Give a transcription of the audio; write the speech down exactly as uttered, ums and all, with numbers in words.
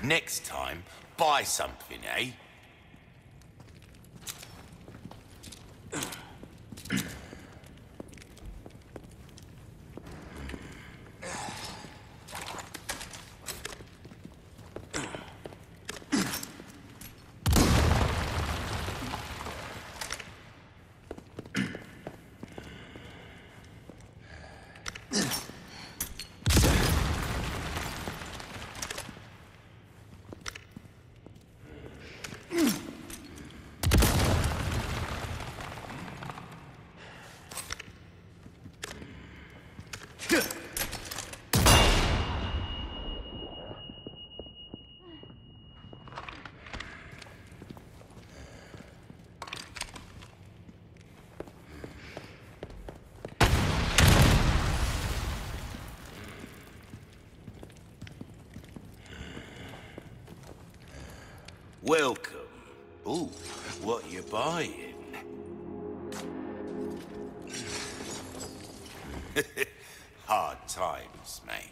Next time, buy something, eh? Welcome. Ooh, what you buying? Hard times, mate.